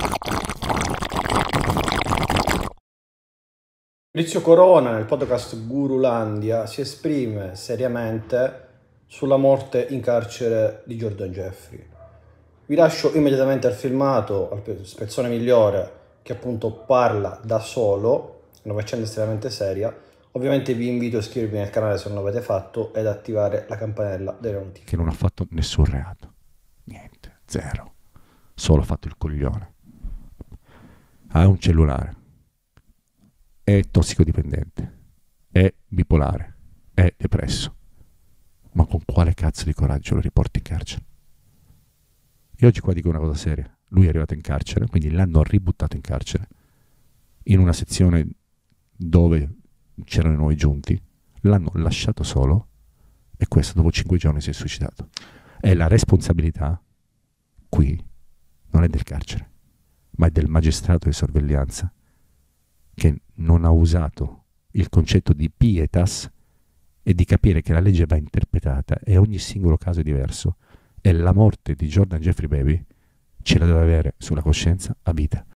Fabrizio Corona nel podcast Gurulandia si esprime seriamente sulla morte in carcere di Jordan Jeffrey. Vi lascio immediatamente al filmato, al spezzone migliore, che appunto parla da solo, una vicenda estremamente seria. Ovviamente vi invito a iscrivervi nel canale se non l'avete fatto ed attivare la campanella delle notifiche. Che non ha fatto nessun reato, niente, zero, solo fatto il coglione. Ha un cellulare, è tossicodipendente, è bipolare, è depresso. Ma con quale cazzo di coraggio lo riporti in carcere? Io oggi qua dico una cosa seria. Lui è arrivato in carcere, quindi l'hanno ributtato in carcere, in una sezione dove c'erano i nuovi giunti, l'hanno lasciato solo e questo dopo 5 giorni si è suicidato. E la responsabilità qui non è del carcere, ma è del magistrato di sorveglianza che non ha usato il concetto di pietas e di capire che la legge va interpretata e ogni singolo caso è diverso e la morte di Jordan Jeffrey Baby ce la deve avere sulla coscienza a vita.